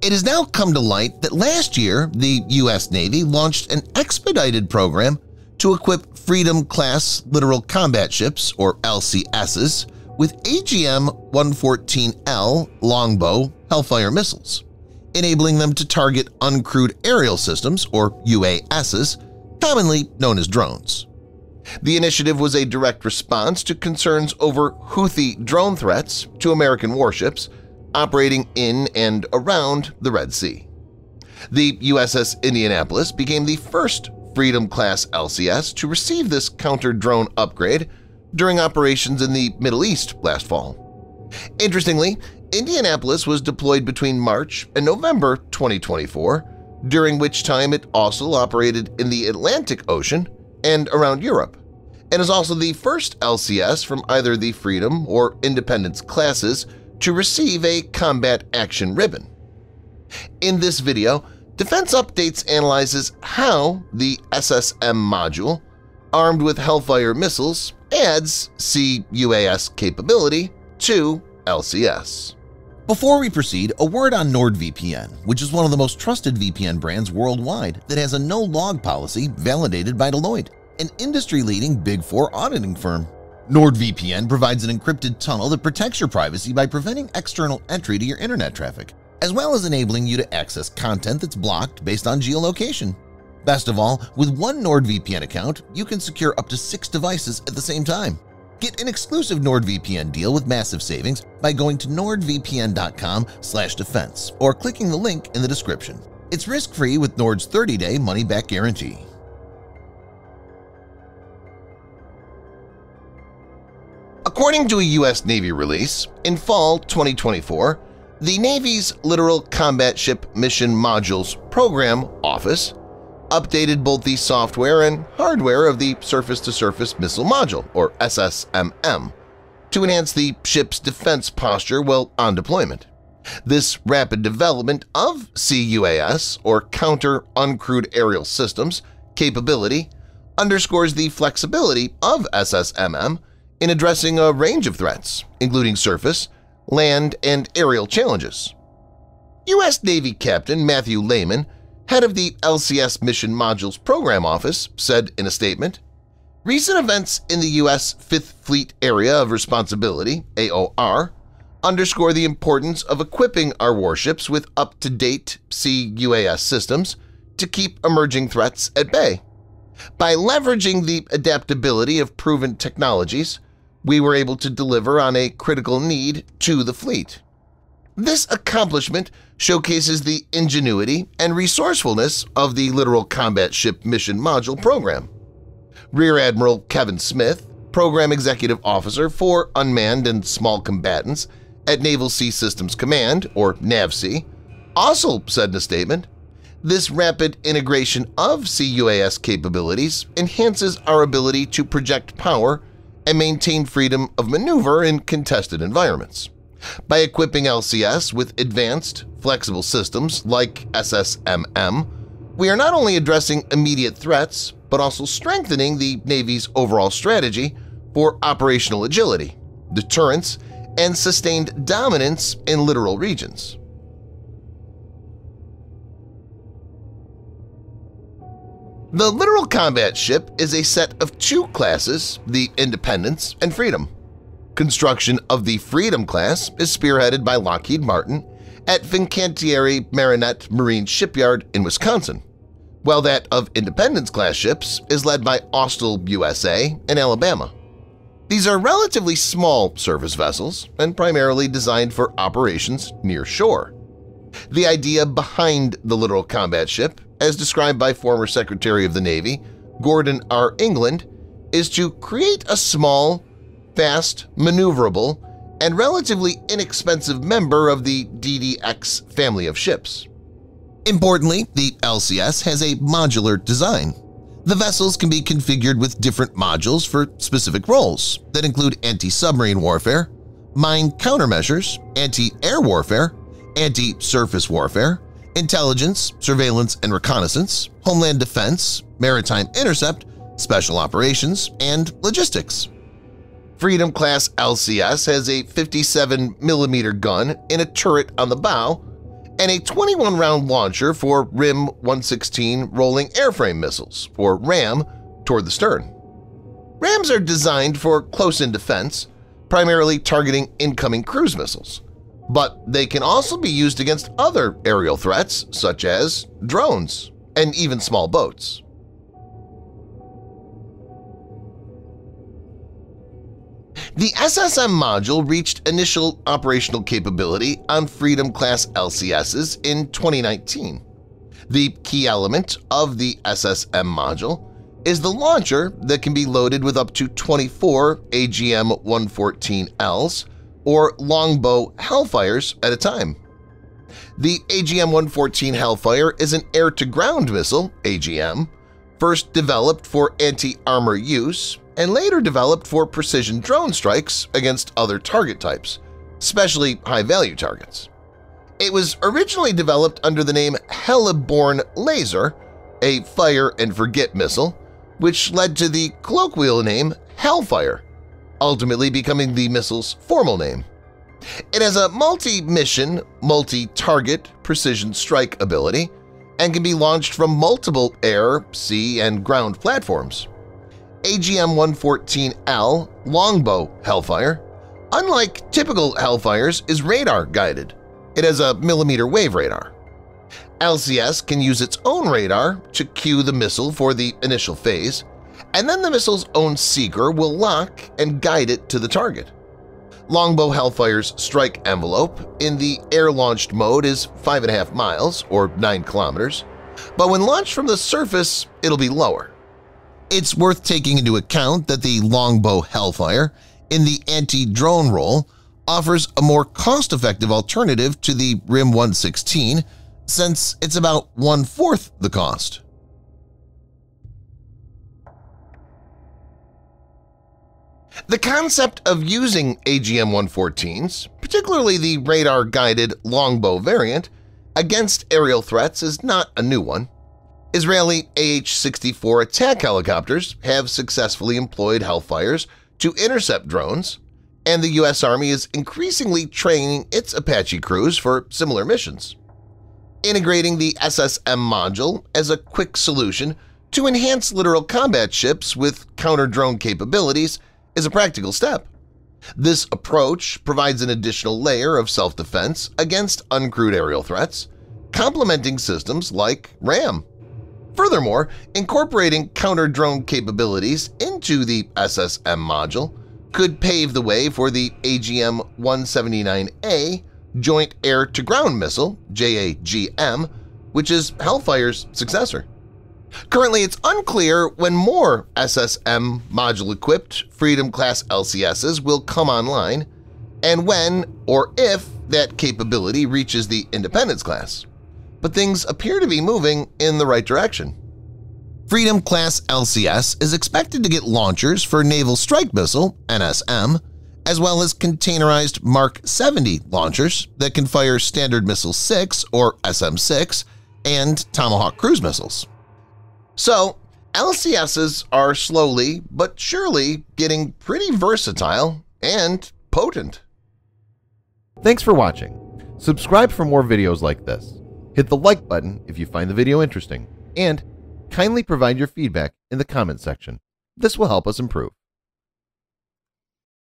It has now come to light that last year the U.S. Navy launched an expedited program to equip Freedom-class Littoral Combat Ships, or LCSs, with AGM-114L Longbow Hellfire missiles, enabling them to target uncrewed aerial systems, or UASs, commonly known as drones. The initiative was a direct response to concerns over Houthi drone threats to American warships operating in and around the Red Sea. The USS Indianapolis became the first Freedom-class LCS to receive this counter-drone upgrade during operations in the Middle East last fall. Interestingly, Indianapolis was deployed between March and November 2024, during which time it also operated in the Atlantic Ocean and around Europe, and is also the first LCS from either the Freedom or Independence classes to receive a Combat Action Ribbon. In this video, Defense Updates analyzes how the SSM Module, armed with Hellfire missiles, adds C-UAS capability to LCS. Before we proceed, a word on NordVPN, which is one of the most trusted VPN brands worldwide that has a no-log policy validated by Deloitte, an industry-leading Big Four auditing firm. NordVPN provides an encrypted tunnel that protects your privacy by preventing external entry to your internet traffic, as well as enabling you to access content that's blocked based on geolocation. Best of all, with one NordVPN account, you can secure up to 6 devices at the same time. Get an exclusive NordVPN deal with massive savings by going to nordvpn.com/defense or clicking the link in the description. It's risk-free with Nord's 30-day money-back guarantee. According to a U.S. Navy release, in fall 2024, the Navy's Littoral Combat Ship Mission Modules Program Office updated both the software and hardware of the Surface-to-Surface Missile Module, or SSMM, to enhance the ship's defense posture while on deployment. This rapid development of C-UAS, or Counter-Uncrewed Aerial Systems, capability underscores the flexibility of SSMM in addressing a range of threats, including surface, land, and aerial challenges. U.S. Navy Captain Matthew Lehman, head of the LCS Mission Modules Program Office, said in a statement, "Recent events in the U.S. Fifth Fleet Area of Responsibility (AOR) underscore the importance of equipping our warships with up-to-date C-UAS systems to keep emerging threats at bay. By leveraging the adaptability of proven technologies, we were able to deliver on a critical need to the fleet. This accomplishment showcases the ingenuity and resourcefulness of the Littoral Combat Ship Mission Module program." Rear Admiral Kevin Smith, Program Executive Officer for Unmanned and Small Combatants at Naval Sea Systems Command, or NAVSEA, also said in a statement, "This rapid integration of C-UAS capabilities enhances our ability to project power and maintain freedom of maneuver in contested environments. By equipping LCS with advanced, flexible systems like SSMM, we are not only addressing immediate threats but also strengthening the Navy's overall strategy for operational agility, deterrence, and sustained dominance in littoral regions." The Littoral Combat Ship is a set of 2 classes, the Independence and Freedom. Construction of the Freedom class is spearheaded by Lockheed Martin at Fincantieri Marinette Marine Shipyard in Wisconsin, while that of Independence-class ships is led by Austal USA in Alabama. These are relatively small surface vessels and primarily designed for operations near shore. The idea behind the Littoral Combat Ship, as described by former Secretary of the Navy Gordon R. England, is to create a small, fast, maneuverable, and relatively inexpensive member of the DDX family of ships. Importantly, the LCS has a modular design. The vessels can be configured with different modules for specific roles that include anti-submarine warfare, mine countermeasures, anti-air warfare, anti-surface warfare, intelligence, surveillance and reconnaissance, homeland defense, maritime intercept, special operations, and logistics. Freedom-class LCS has a 57mm gun in a turret on the bow and a 21-round launcher for RIM-116 rolling airframe missiles, or RAM, toward the stern. RAMs are designed for close-in defense, primarily targeting incoming cruise missiles, but they can also be used against other aerial threats such as drones and even small boats. The SSM module reached initial operational capability on Freedom-class LCSs in 2019. The key element of the SSM module is the launcher that can be loaded with up to 24 AGM-114Ls or Longbow Hellfires at a time. The AGM-114 Hellfire is an air-to-ground missile, AGM, first developed for anti-armor use and later developed for precision drone strikes against other target types, especially high-value targets. It was originally developed under the name Heliborne Laser, a fire-and-forget missile, which led to the colloquial name Hellfire, ultimately becoming the missile's formal name. It has a multi-mission, multi-target precision strike ability and can be launched from multiple air, sea, and ground platforms. AGM-114L Longbow Hellfire, unlike typical Hellfires, is radar-guided. It has a millimeter wave radar. LCS can use its own radar to cue the missile for the initial phase, and then the missile's own seeker will lock and guide it to the target. Longbow Hellfire's strike envelope in the air-launched mode is 5.5 miles or 9 kilometers, but when launched from the surface, it'll be lower. It's worth taking into account that the Longbow Hellfire in the anti-drone role offers a more cost-effective alternative to the RIM-116 since it's about 1/4 the cost. The concept of using AGM-114s, particularly the radar-guided Longbow variant, against aerial threats is not a new one. Israeli AH-64 attack helicopters have successfully employed Hellfires to intercept drones, and the U.S. Army is increasingly training its Apache crews for similar missions. Integrating the SSM module as a quick solution to enhance littoral combat ships with counter-drone capabilities is a practical step. This approach provides an additional layer of self-defense against uncrewed aerial threats, complementing systems like RAM. Furthermore, incorporating counter-drone capabilities into the SSM module could pave the way for the AGM-179A Joint Air-to-Ground Missile, JAGM, which is Hellfire's successor. Currently, it's unclear when more SSM module-equipped Freedom-class LCSs will come online and when or if that capability reaches the Independence class, but things appear to be moving in the right direction. Freedom-class LCS is expected to get launchers for Naval Strike Missile (NSM), as well as containerized Mark 70 launchers that can fire Standard Missile 6 or SM-6 and Tomahawk cruise missiles. So, LCSs are slowly but surely getting pretty versatile and potent. Thanks for watching. Subscribe for more videos like this. Hit the like button if you find the video interesting, and kindly provide your feedback in the comment section. This will help us improve.